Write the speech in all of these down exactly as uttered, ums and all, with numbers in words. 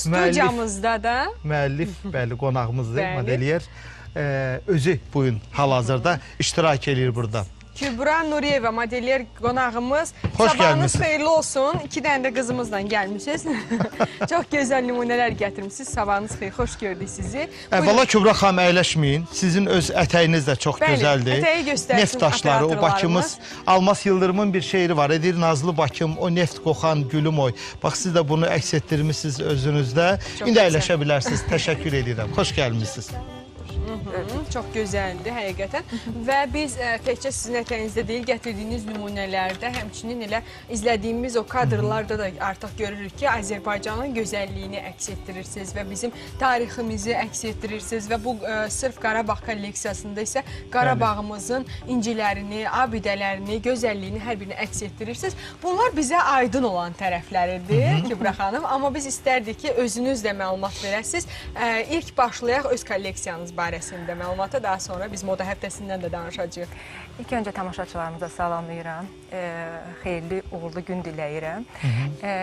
Studiyamızda da müəllif, bəli, qonağımızdır, modelyer. Özü bu gün hal-hazırda iştirak edir burada. Kübra Nuriyeva modelyer qonağımız. Hoş Sabahınız gəlmişsiniz. xeyirli olsun. İki dənə də qızımızla gəlmişsiniz. Çox gözəl nümunələr gətirmişsiniz. Sabahınız xeyir, xoş gördük sizi. Əvvəla Kübra xanım əyləşməyin. Sizin öz ətəyiniz də çox Bəli, gözəldir. ətəyi göstərsin Neft daşları, o Bakımız. Almas Yıldırımın bir şeiri var. Edir Nazlı Bakım, o neft qoxan gülüm oy. Bax, siz də bunu əks etdirmişsiniz özünüzdə. İndi əyləşə bilərsiniz. Təşəkkür edirəm. Xoş gəlmişsiniz. Çox gözəldir həqiqətən və biz ə, təkcə sizin ətəyinizdə deyil, gətirdiyiniz nümunələrdə, həmçinin elə izlədiyimiz o kadrlarda da artıq görürük ki, Azərbaycanın gözəlliyini əks etdirirsiniz və bizim tariximizi əks etdirirsiniz və bu ə, sırf Qarabağ kolleksiyasında isə Qarabağımızın incilərini, abidələrini, gözəlliyini hər birini əks etdirirsiniz. Bunlar bizə aydın olan tərəfləridir, Kübra xanım, amma biz istərdik ki, özünüz də məlumat verəsiniz. Ə, ilk başlayaq öz kolleksiyanız barəsində məlumata, daha sonra biz moda həftəsindən də danışacağıq. İlk öncə tamaşaçılarımıza salamlayıram, e, xeyirli, uğurlu gün diləyirəm. E,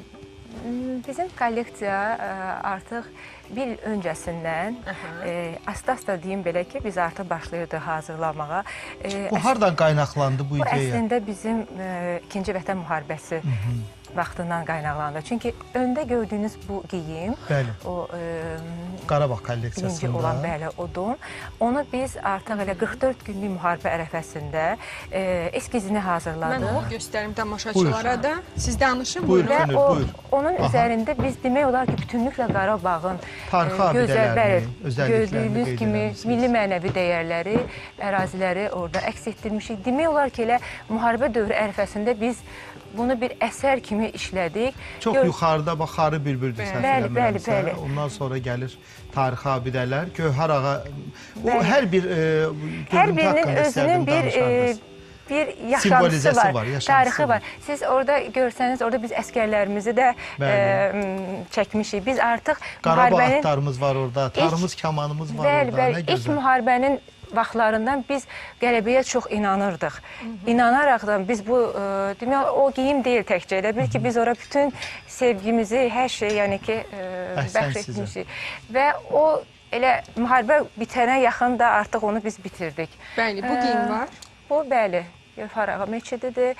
bizim kolleksiya e, artıq bir il öncəsindən, e, asta-asta deyim belə ki, biz artıq başlayırdıq hazırlamağa. E, Bu hardan qaynaqlandı bu ideya? Bu əslində bizim e, ikinci Vətən müharibəsi vaxtından qaynaqlandı. Çünki öndə gördüyünüz bu geyim, bəli. o e, Qarabağ kolleksiyasında birinci olan bəli o don. Onu biz artıq elə qırx dörd günlük müharibə ərəfəsində e, eskizini hazırladıq. Mən onu göstərim tamaşaçılara da. Siz danışın, buyurun. Və o, buyur. onun Aha. üzərində biz demək olar ki, bütünlüklə Qarabağın tarixi abidələrini, gördüyünüz kimi milli mənəvi dəyərləri, əraziləri orada əks etdirmişik. Demək olar ki, elə müharibə dövrü ərəfəsində biz bunu bir əsər kimi işlədik. Çox Gör yuxarıda bax, Xarı Bülbüldür səhv eləmirəmsə. Ondan sonra gəlir tarixi abidələr. Gövhər ağa, o hər bir e, hər birinin özünün bir e, bir yaşantısı var, var tarixi var. Siz orada görsəniz, orada biz əskərlərimizi də e, çəkmişik. Biz artıq Qarabağ atlarımız var orada, tarımız, kamanımız var bəli, orada. Bəli, nə gözəl. İlk müharibənin vaxtlarından biz qələbəyə çox inanırdıq. Hı -hı. İnanaraqdan biz bu, e, demək, o geyim deyil təkcə. Elə bil ki, biz ora bütün sevgimizi, hər şey, yəni ki, e, bəxş etmişik. Və o, elə müharibə bitənə yaxın da artıq onu biz bitirdik. Bəli, bu geyim var. Bu, bəli, Gövhər ağa meçididir.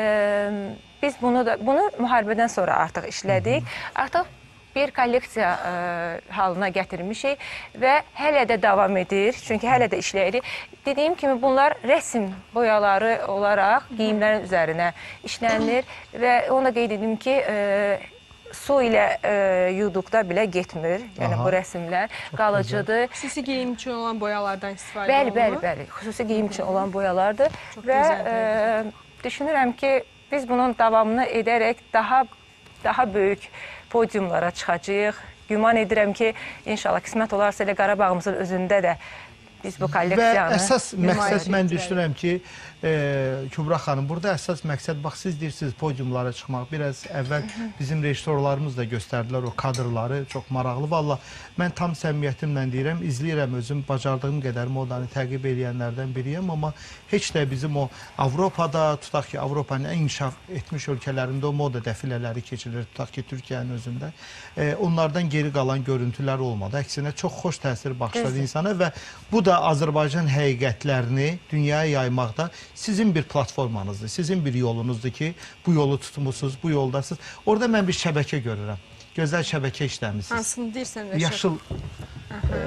E, biz bunu da, bunu müharibədən sonra artıq işlədik. Hı -hı. Artıq bir kolleksiya e, halına gətirmişik və hələ də davam edir. Çünki hələ də işləyirik. Dediyim kimi bunlar rəsm boyaları olaraq geyimlərin üzərinə işlənilir və onu da qeyd edim ki, e, su ilə e, yuduqda belə getmir. Yəni Aha. bu rəsmlər Çox qalıcıdır. Güzel. Xüsusi geyim üçün olan boyalardan istifadə bəli, olunur. Bəli, bəli. Xüsusi geyim üçün olan boyalardır. Çox və e, düşünürəm ki, biz bunun davamını edərək daha daha böyük podiumlara çıxacağıq. Güman edirəm ki, inşallah qismət olarsa elə Qarabağımızın özündə də biz bu kolleksiyanı... Və əsas məqsəd mən düşünürəm ki, e, Kübra xanım, burada əsas məqsəd, bax, siz deyirsiniz podiumlara çıxmaq. Biraz əvvəl bizim rejissorlarımız da göstərdilər o kadrları, çox maraqlı. Valla, mən tam səmimiyyətimlə deyirəm, izləyirəm özüm, bacardığım qədər modanı təqib edənlərdən biriyəm, amma heç də bizim o Avropada, tutaq ki, Avropanın ən inkişaf etmiş ölkələrində o moda dəfilələri keçilir, tutaq ki, Türkiyənin özündə. E, onlardan geri qalan görüntülər olmadı. Əksinə, çox xoş təsir baxışladı insana və bu da Azərbaycan həqiqətlərini dünyaya yaymaqda sizin bir platformanızdır, sizin bir yolunuzdur ki, bu yolu tutmusunuz, bu yoldasınız. Orada mən bir şəbəkə görürəm. Gözəl şəbəkə işləmişsiniz. Hansını deyirsən Rəşad? Yaşıl. E,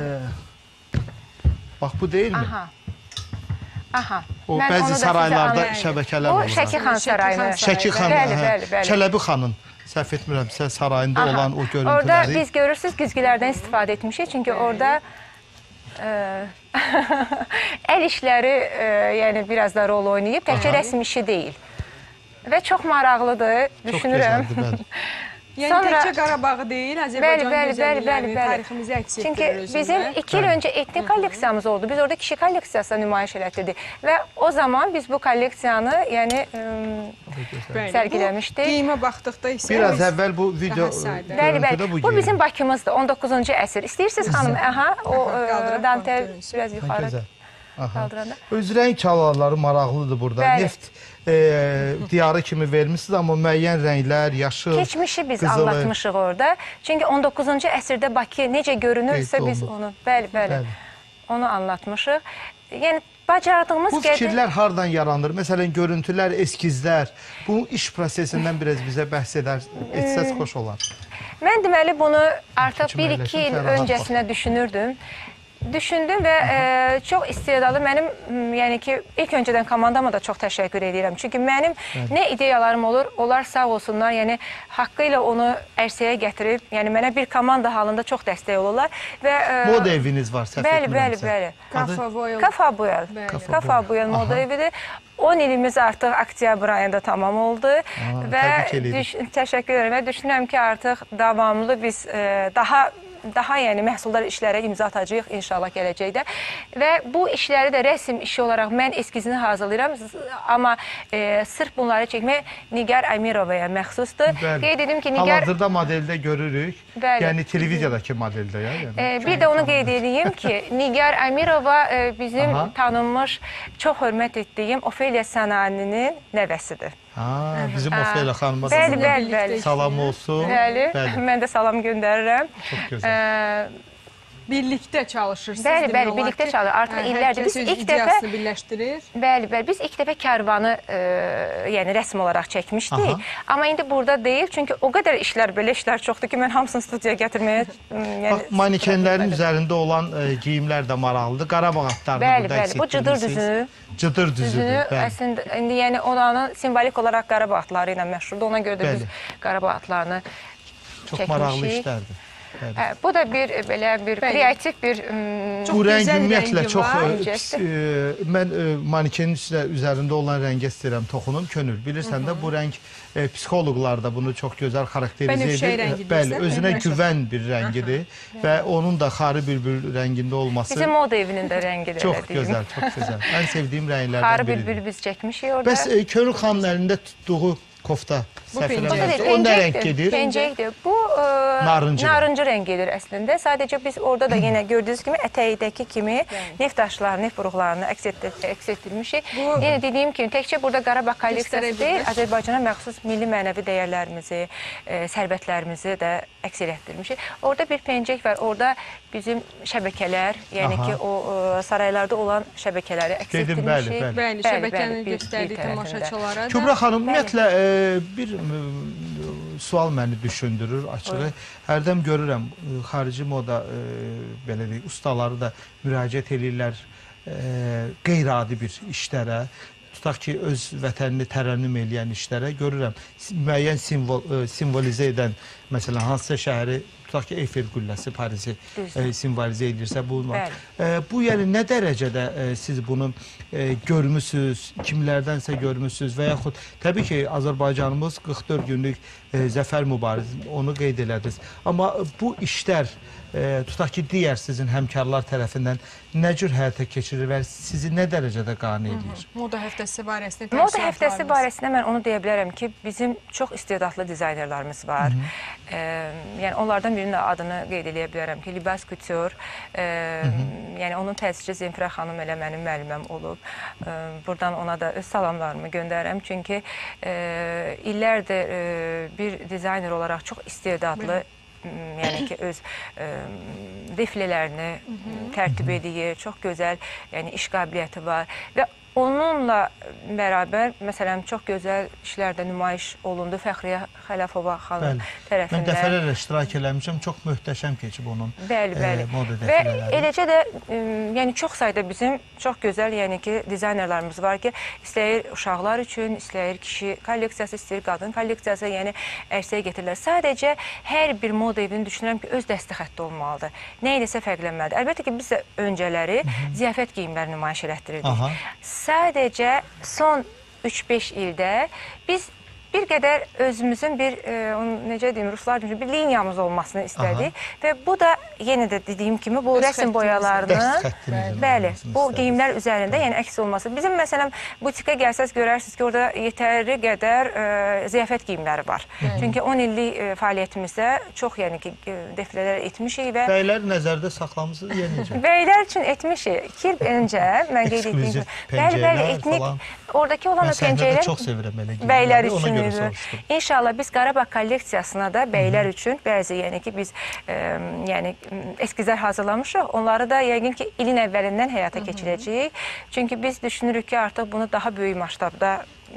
bax, bu deyil mi? Aha. Aha. O mən bəzi saraylarda şəbəkələr var. O Şəki xan sarayını. Şəki xan, bəli, bəli, bəli. Çələbi xanın, səhv etmirəmsə, sarayında Aha. olan o görüntüləri. Orada biz görürsünüz, güzgülərdən istifadə etmişik. Çünki bəli. orada e, əl işləri e, yəni biraz da rol oynayıb, təkcə rəsm işi deyil. Və çox maraqlıdır, düşünürəm. Çox gözəldir, bəli. Yəni Sonra, təkcə Qarabağı deyil, Azərbaycan gözəlliklərini, tariximizi əks etdirir Çünki özündə. bizim iki il öncə etnik kolleksiyamız oldu. Biz orada kişi kolleksiyasına nümayiş elətdirdik. Və o zaman biz bu kolleksiyanı yəni, sərgiləmişdik. Geyimə baxdıqda isə... Biraz əvvəl bu video görüntüdə bu geyim. Bu bizim Bakımızdır, on doqquzuncu əsr. İstəyirsiniz xanım? Aha, o dantel biraz yuxarı. qaldıranda. Öz rəng çalarları maraqlıdır burada. Bəli. Neft e, diyarı kimi vermişsiniz, amma müəyyən rənglər, yaşıl, Keçmişi biz qızılı. anlatmışıq orada. Çünki on doqquzuncu əsrdə Bakı necə görünürsə Qeyd biz olunur. onu, bəli, bəli, Bəli. onu anlatmışıq. Yəni bacardığımız Bu qədər fikirlər hardan yaranır? Məsələn, görüntülər, eskizlər, bu iş prosesindən biraz bizə bəhs edər, etsəz xoş olar. mən deməli bunu artıq Seçim bir iki əyləşin, il fəraq öncəsinə düşünürdüm. Düşündüm və e, çox istedadlı mənim, m, yəni ki, ilk öncədən komandama da çox təşəkkür edirəm. Çünki mənim Bəli. nə ideyalarım olur, onlar sağ olsunlar, yəni haqqı ilə onu ərsəyə gətirib, yəni mənə bir komanda halında çox dəstək olurlar və e, Moda eviniz var, səhv Bəli, bəli, etmirəmsə. bəli. Adı? Kafa Voyal. Kafa Buyal. Bəli. Kafa Kafa Buyal moda Aha. evidir. on ilimiz artıq oktyabr ayında tamam oldu və təbrik edirik. düş, təşəkkür edirəm və düşünürəm ki, artıq davamlı biz e, daha daha yəni məhsuldar işlərə imza atacağıq inşallah gələcəkdə. Və bu işləri də rəsm işi olaraq mən eskizini hazırlayıram, amma e, sırf bunları çəkmək Nigar Amirovaya məxsusdur. Bəli. Qeyd edim ki, Nigar Hal-hazırda modeldə görürük. Bəli. Yəni televiziyadakı modeldə ya. Yəni. E, bir də onu qeyd edeyim ki, Nigar Amirova e, bizim Aha. tanınmış, çox hörmət etdiyim Ofeliya Sanani'nin nəvəsidir. Ha, bizim Ofeliya xanıma da Bəli, buradan bəli, bəli. salam olsun. Bəli, Bəli. mən də salam göndərirəm. Çox gözəl. E, Birlikdə çalışırsınız. Bəli, demək bəli, olar birlikdə ki, çalışır. Artıq hə, illərdir. hər Biz kəs öz ilk ideyasını dəfə- birləşdirir. Bəli, bəli. Biz ilk dəfə Kərvanı e, yəni rəsm olaraq çəkmişdik. Aha. Amma indi burada deyil. Çünki o qədər işlər, belə işlər çoxdur ki, mən hamısını studiyaya gətirməyə m, yəni Bax, manikenlərin üzərində olan e, geyimlər də maraqlıdır. Qarabağ atlarını Bəli, burada bəli. Bu cıdır etdirmişsiniz. düzünü. Cıdır Düzünü düzüdür. Bəli. əslində indi yəni oranın simvolik olaraq Qarabağ atları ilə məşhurdur. Ona görə də biz Bəli. Qarabağ atlarını Çox çəkmişik. maraqlı işlərdir. Bəli. Hə, bu da bir belə bir Bəli. kreativ bir m, Çox Bu rəng gözəl ümumiyyətlə rəngi çox var. e, pis, e, mən e, manikenin üstə, üzərində olan rəngə istəyirəm toxunum, könül. Bilirsən də bu rəng e, psixoloqlar da bunu çox gözəl xarakterizə Bənövşəyi edir. rəngi Bəli, deyirsən, özünə bənövşə. güvən bir rəngidir və onun da xarı bülbül rəngində olması bizim moda evinin də rəngidir. çox elə deyim. gözəl, çox gözəl. Ən sevdiyim rənglərdən Xarı biridir. bülbül biz çəkmişik orada. Bəs e, Könül xanımın əlində tutduğu kofta, Bu səhv pencək. eləmirəmsə, o nə rəng gedir? Pencəkdir. Bu e, Narıncı narıncı rəng gedir əslində. Sadəcə biz orada da yenə gördüyünüz kimi ətəyidəki kimi neft daşlarını, neft buruqlarını əks etdir- əks etdirmişik. Bu- Yenə dediyim kimi təkcə burada Qarabağ kolleksiyası Göstərə deyil, bilmək. Azərbaycana məxsus milli mənəvi dəyərlərimizi, e, sərvətlərimizi də əks etdirmişik. Orada bir pencək var. Orada bizim şəbəkələr, yəni Aha. ki o e, saraylarda olan şəbəkələri əks Dedim, etdirmişik. bəli, bəli. Bəli, Bəli, şəbəkəni bəli, bir- göstərdik bir tərəfində. tamaşaçılara da. Kübra xanım, ümumiyyətlə e, bir e, sual məni düşündürür açığı. Hərdən görürəm e, xarici moda e, belə deyək, ustaları da müraciət edirlər e, qeyri-adi bir işlərə. Tutaq ki, öz vətənini tərənnüm eləyən işlərə görürəm. Müəyyən simvol, e, simvolizə edən, məsələn, hansısa şəhəri, tutaq ki, Eyfel qülləsi Parisi Düzdür. e, simvolizə edirsə, bu var. Bəli. E, bu yəni nə dərəcədə e, siz bunu e, görmüsünüz, kimlərdənsə görmüsünüz və yaxud təbii ki, Azərbaycanımız qırx dörd günlük e, zəfər mübarizəsi, onu qeyd elədiniz. Amma bu işlər e, tutaq ki, digər sizin həmkarlar tərəfindən nə cür həyata keçirir və sizi nə dərəcədə qane edir? Moda həftəsi barəsində Moda həftəsi təəssüratlarınız. barəsində mən onu deyə bilərəm ki, bizim çox istedadlı dizaynerlarımız var. E, yəni onlardan birinin adını qeyd edə bilərəm ki, Libas Couture, e, yəni onun təsisçisi Zemfirə xanım elə mənim müəlliməm olub. E, buradan ona da öz salamlarımı göndərirəm. Çünki e, illərdir e, bir dizayner olaraq çox istedadlı yəni ki, öz ə, deflələrini tərtib edir, çox gözəl yəni, iş qabiliyyəti var və onunla bərabər, məsələn, çox gözəl işlər də nümayiş olundu Fəxriyə Xələfova xanım Bəli. Mən tərəfindən. dəfələrlə iştirak eləmişəm, çox möhtəşəm keçib onun Bəli, bəli. e, moda Və dəfələri. eləcə də ə, yəni çox sayda bizim çox gözəl, yəni ki, dizaynerlarımız var ki, istəyir uşaqlar üçün, istəyir kişi kolleksiyası, istəyir qadın kolleksiyası, yəni ərsəyə gətirirlər. Sadəcə hər bir moda evini düşünürəm ki, öz dəsti xətti olmalıdır. Nə idisə fərqlənməlidir. Əlbəttə ki, biz də öncələri ziyafət geyimləri nümayiş elətdirirdik. Aha. Sadəcə son üç beş ildə biz bir qədər özümüzün bir, e, onu necə deyim, ruslar deyim, bir liniyamız olmasını istədik. Aha. Və bu da yenə də dediyim kimi bu Öz rəsm boyalarının, bəli, bu istədik. geyimlər üzərində, yəni əks olması. Bizim məsələn butikə gəlsəz görərsiniz ki, orada yetəri qədər e, ziyafət geyimləri var. Hı. Çünki on illik e, fəaliyyətimizdə çox yəni ki, e, defilələr etmişik və bəylər nəzərdə saxlamısınız yenicə? Bəylər üçün etmişik. iki il öncə mən qeyd etdiyim kimi. Bəli, bəli, etnik oradakı olan o pəncərələr çox sevirəm elə geyimləri. Bəylər üçün idi. İnşallah biz Qarabağ kolleksiyasına da bəylər üçün bəzi yəni ki biz e, yəni eskizlər hazırlamışıq. Onları da yəqin ki ilin əvvəlindən həyata keçirəcəyik. Çünki biz düşünürük ki artıq bunu daha böyük masштabda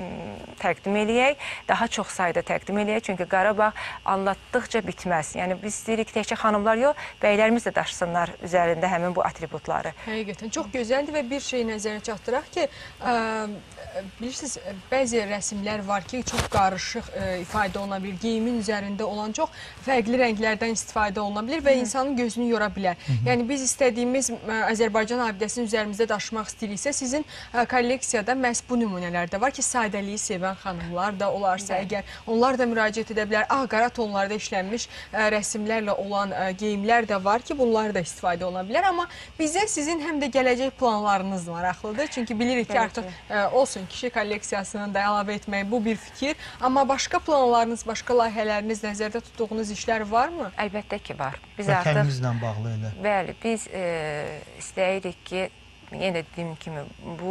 təqdim eləyək, daha çox sayda təqdim eləyək. Çünki Qarabağ anlatdıqca bitməz. Yəni biz istəyirik təkcə xanımlar yox, bəylərimiz də daşısınlar üzərində həmin bu atributları. Həqiqətən çox gözəldir və bir şey nəzərə çatdıraq ki, ə, bilirsiniz, bəzi rəsmlər var ki, çox qarışıq ə, ifadə oluna bilir. Geyimin üzərində olan çox fərqli rənglərdən istifadə oluna bilir və Hı. insanın gözünü yora bilər. Hı -hı. Yəni biz istədiyimiz ə, Azərbaycan abidəsini üzərimizdə daşımaq istəyiriksə, sizin ə, kolleksiyada məhz bu nümunələrdə var ki, sadəliyi sevən xanımlar da olarsa, Bəli. əgər onlar da müraciət edə bilər. Ağ, qara tonlarda işlənmiş ə, rəsmlərlə olan ə, geyimlər də var ki, bunlar da istifadə oluna bilər. Amma bizə sizin həm də gələcək planlarınız maraqlıdır. Çünki bilirik ki, artıq ə, olsun kişi kolleksiyasını da əlavə etmək bu bir fikir. Amma başqa planlarınız, başqa layihələriniz, nəzərdə tutduğunuz işlər varmı? Əlbəttə ki, var. Biz Vətənimizlə bağlı elə. Bəli, biz e, istəyirik ki, yenə dediyim kimi, bu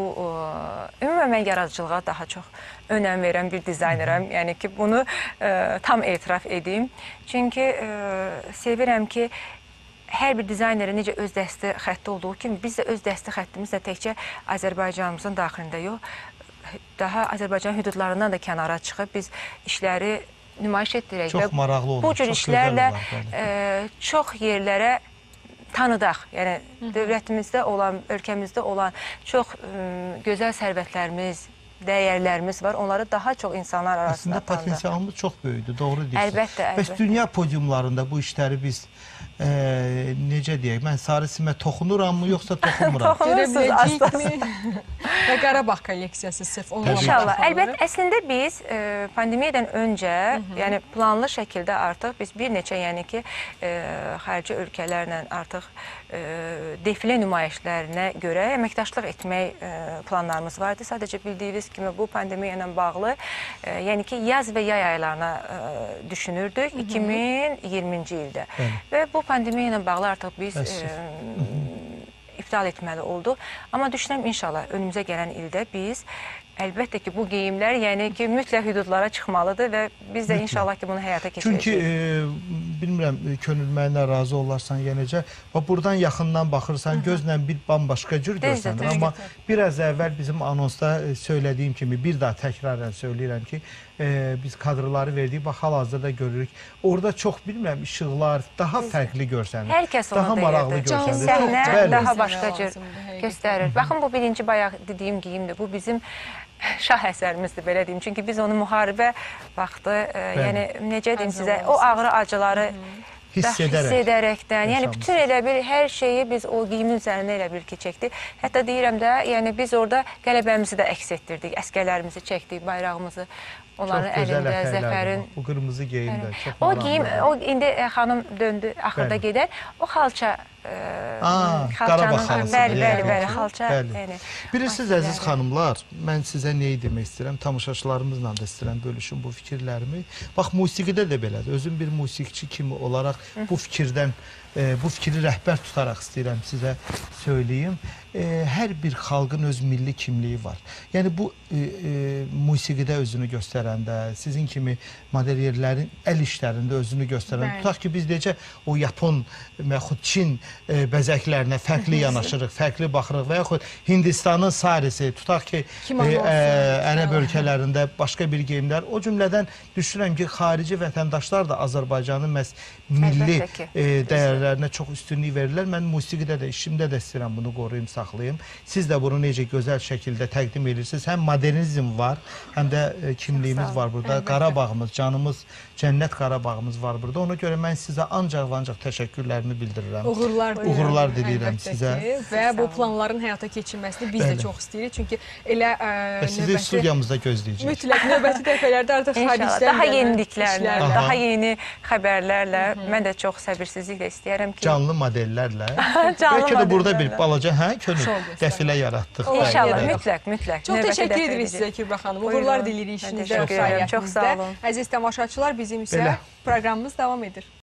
e, ümumən mən yaradıcılığa daha çox önəm verən bir dizaynerəm. Yəni ki, bunu e, tam etiraf edeyim. Çünki e, sevirəm ki, hər bir dizaynerin necə öz dəsti xətti olduğu kimi, biz də öz dəsti xəttimizlə təkcə Azərbaycanımızın daxilində yox, daha Azərbaycan hüdudlarından da kənara çıxıb biz işləri nümayiş etdirək. Çox maraqlı olur. Bu cür işlərlə e, çox yerlərə tanıdaq. Yəni Hı -hı. dövlətimizdə olan, ölkəmizdə olan çox e, gözəl sərvətlərimiz, dəyərlərimiz var. Onları daha çox insanlar arasında tanıdaq. Aslında potensialımız çox böyükdür, doğru deyirsiniz. Əlbəttə, əlbəttə. Bəs dünya podiumlarında bu işləri biz e, necə deyək, mən sarı simə toxunuram mı, yoxsa toxunmuram? Toxunursunuz aslında. Və Qarabağ kolleksiyası sırf onu İnşallah. Əlbəttə, əslində biz e, pandemiyadan öncə, Hı -hı. yəni planlı şəkildə artıq biz bir neçə, yəni ki, e, xarici ölkələrlə artıq e, defilə nümayişlərinə görə əməkdaşlıq etmək e, planlarımız vardı. Sadəcə bildiyiniz kimi bu pandemiya ilə bağlı, e, yəni ki, yaz və yay aylarına e, düşünürdük Hı -hı. iki min iyirminci ildə. Hı. Və bu pandemiya ilə bağlı artıq biz e, iptal etməli olduq. Amma düşünürəm inşallah önümüzə gələn ildə biz əlbəttə ki, bu geyimlər yəni ki, mütləq hüdudlara çıxmalıdır və biz də inşallah ki, bunu həyata keçirəcəyik. Çünki e, bilmirəm, könül mənə razı olarsan yenəcə, buradan yaxından baxırsan, gözlə bir bambaşqa cür görsənir. Amma biraz əvvəl bizim anonsda söylədiyim kimi, bir daha təkrarən söyləyirəm ki, e, biz kadrları verdik, bax, hal-hazırda görürük. Orada çox, bilmirəm, işıqlar daha fərqli görsənir. Hər kəs onu daha maraqlı görsənir. Səhnə daha başqa cür göstərir. Baxın, bu birinci bayaq dediyim geyimdir. Bu bizim şah əsərimizdir, belə deyim. Çünki biz onu müharibə vaxtı, e, yəni necə deyim sizə, o ağrı acıları hiss edərək. hiss edərəkdən, yəni bütün elə bir hər şeyi biz o geyimin üzərində elə bir ki, çəkdik. Hətta deyirəm də, yəni biz orada qələbəmizi də əks etdirdik, əskərlərimizi çəkdik, bayrağımızı. Onların əlində zəfərin. Bu qırmızı geyim də çox O geyim, o indi xanım döndü, axırda gedər. O xalça Qarabağ xalçası. Bəli, bəli, bəli, xalça. Bilirsiniz, əziz xanımlar, mən sizə neyi demək istəyirəm, tamaşaçılarımızla da istəyirəm bölüşüm bu fikirlərimi. Bax, musiqidə də belədir. Özüm bir musiqiçi kimi olaraq bu fikirdən, bu fikri rəhbər tutaraq istəyirəm sizə söyləyim. Hər bir xalqın öz milli kimliyi var. Yəni, bu musiqidə özünü göstərəndə, sizin kimi modelyerlərin əl işlərində özünü göstərəndə, tutaq ki, biz necə o Yapon, yaxud Çin bəzəklərinə fərqli yanaşırıq, fərqli baxırıq və yaxud Hindistanın sarisi, tutaq ki, ərəb ölkələrində başqa bir geyimlər. O cümlədən düşünürəm ki, xarici vətəndaşlar da Azərbaycanın məhz milli dəyərlərinə çox üstünlük verirlər. Mən musiqidə də, işimdə də istəyirəm bunu qoruyum, siz də bunu necə gözəl şəkildə təqdim edirsiniz. Həm modernizm var, həm də kimliyimiz şeyimiz var burada. Əlbəttə. Qarabağımız, canımız, cənnət Qarabağımız var burada. Ona görə mən sizə ancaq və ancaq təşəkkürlərimi bildirirəm. Uğurlar diləyirəm. Uğurlar diləyirəm Əlbəttə sizə. ki. Və bu planların həyata keçirilməsini biz də Bəli. çox istəyirik. Çünki elə ə, Və sizi studiyamızda gözləyəcəyik. mütləq növbəti dəfələrdə artıq İnşallah hadisələrlə, daha yeniliklərlə, işlərlə. daha yeni xəbərlərlə mən də çox səbirsizliklə istəyərəm ki, Canlı modellərlə. Canlı Bəlkə də burada bir modellərlə. balaca hə könül Şov göstərmək. qəfilə yaratdıq. İnşallah, Bəli. mütləq, mütləq. Çox Növbəti təşəkkür dəfə edirik edəcək. sizə Kübra xanım. Buyurun. Uğurlar diləyirik Mən işinizdə, təşəkkür edirəm. Çox sağ fəaliyyətinizdə. olun. Əziz tamaşaçılar, bizim isə Belə. proqramımız davam edir.